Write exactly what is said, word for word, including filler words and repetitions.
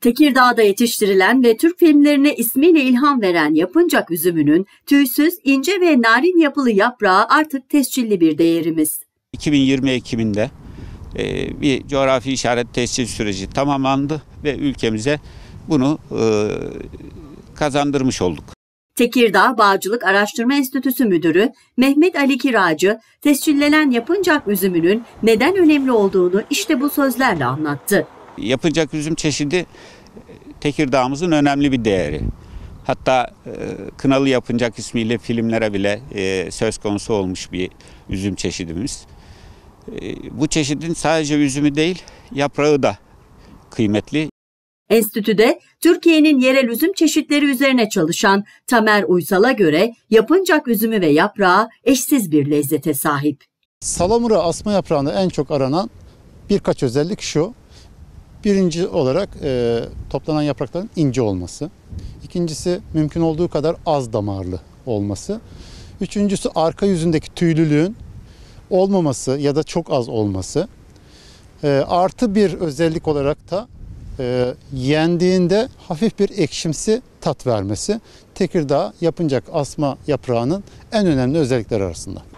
Tekirdağ'da yetiştirilen ve Türk filmlerine ismiyle ilham veren yapıncak üzümünün tüysüz, ince ve narin yapılı yaprağı artık tescilli bir değerimiz. iki bin yirmi Ekim'inde e, bir coğrafi işaret tescil süreci tamamlandı ve ülkemize bunu e, kazandırmış olduk. Tekirdağ Bağcılık Araştırma Enstitüsü Müdürü Mehmet Ali Kiracı, tescillenen yapıncak üzümünün neden önemli olduğunu işte bu sözlerle anlattı. Yapıncak üzüm çeşidi Tekirdağ'ımızın önemli bir değeri. Hatta e, Kınalı Yapıncak ismiyle filmlere bile e, söz konusu olmuş bir üzüm çeşidimiz. E, bu çeşidin sadece üzümü değil, yaprağı da kıymetli. Enstitüde Türkiye'nin yerel üzüm çeşitleri üzerine çalışan Tamer Uysal'a göre yapıncak üzümü ve yaprağı eşsiz bir lezzete sahip. Salamura asma yaprağında en çok aranan birkaç özellik şu. Birinci olarak e, toplanan yaprakların ince olması. İkincisi mümkün olduğu kadar az damarlı olması. Üçüncüsü arka yüzündeki tüylülüğün olmaması ya da çok az olması. E, artı bir özellik olarak da e, yendiğinde hafif bir ekşimsi tat vermesi. Tekirdağ yapıncak asma yaprağının en önemli özellikleri arasında.